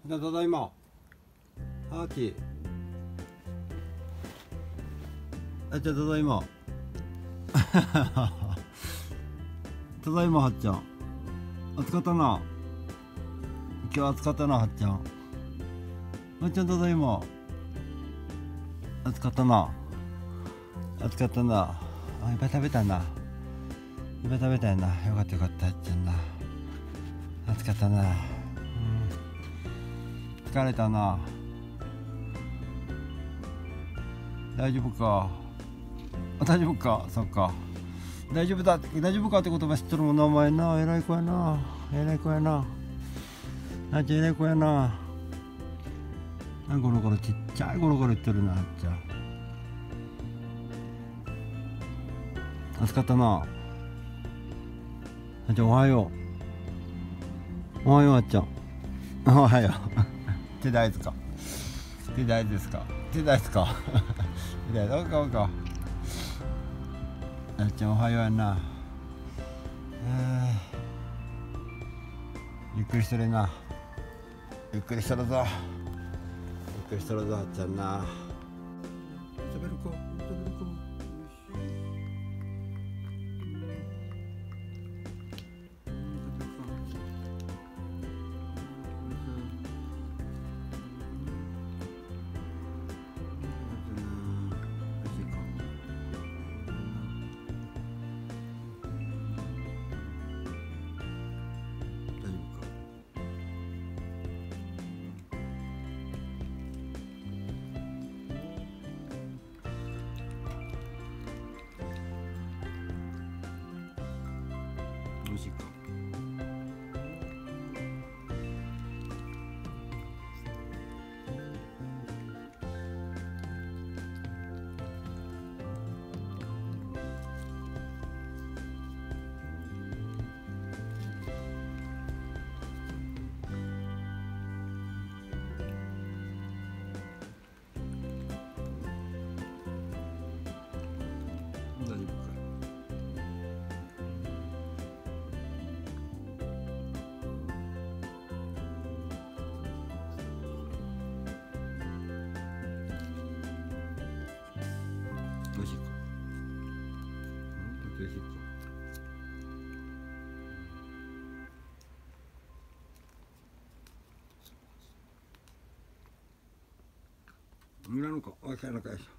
ただいま。アーティ。ただいま。ただいま、はっちゃん。暑かったな。今日暑かったな、はっちゃん。はっちゃん、ただいま。暑かったな。暑かったな。あ、いっぱい食べたな。いっぱい食べたよな。よかったよかった、はっちゃんな。暑かったな。疲れたな。大丈夫か。大丈夫か。そっか。大丈夫だ。大丈夫かって言葉知っとるもんな、お前な。偉い子やな。偉い子やな。あっちゃん偉い子やな。ゴロゴロちっちゃいゴロゴロ言ってるな、あっちゃん。暑かったな。あっちゃんおはよう。おはよう、あっちゃん。おはよう。手大豆か。手大豆ですか。手大豆か。手大豆。おか。あっちゃんおはようやな。ゆっくりしてるな。ゆっくりしてるぞ。ゆっくりしてるぞ、あっちゃんな。食べる子。美味しいか。大丈夫か。美味しいか。美味しいか。いらんのか。おいしいのかいしょ。